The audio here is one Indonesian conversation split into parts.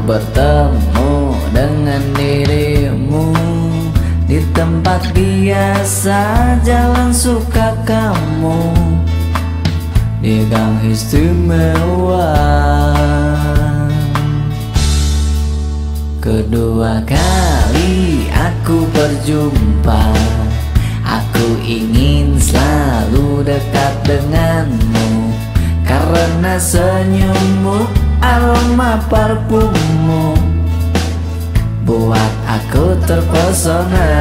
bertemu dengan dirimu di tempat biasa, jalan suka kamu di gang istimewa. Kedua kali aku berjumpa, aku ingin selalu dekat denganmu, karena senyummu, aroma parfummu buat aku terpesona.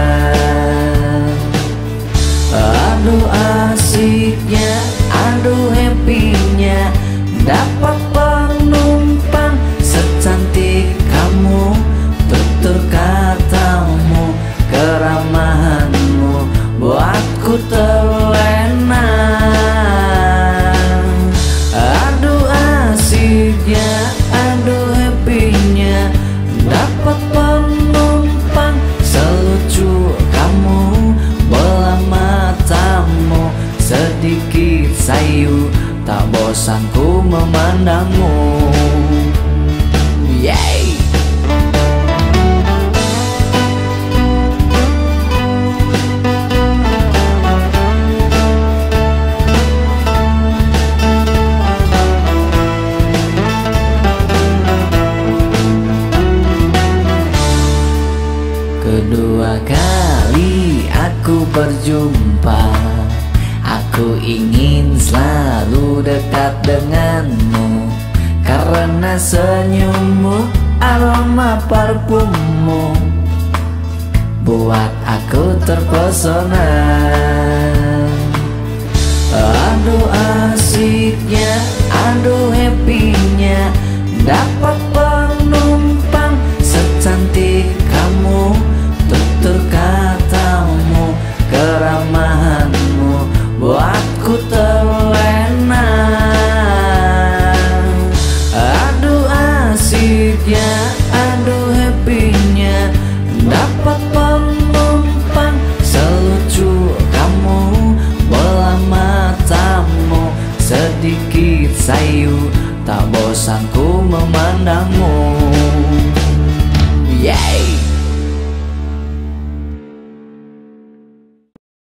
Aduh asiknya, aduh happynya, dapat penumpang secantik kamu. Tutur katamu, keramahanmu buatku terlena. Aduh asiknya, aduh happynya, dapat penumpang selucu kamu. Bola matamu sedikit sayu, tak bosan ku memandangmu. Yay! Kedua kali aku berjumpa, aku ingin selalu dekat denganmu, karena senyummu, aroma parfummu buat aku terpesona. Aduh asiknya, aduh happynya, dapat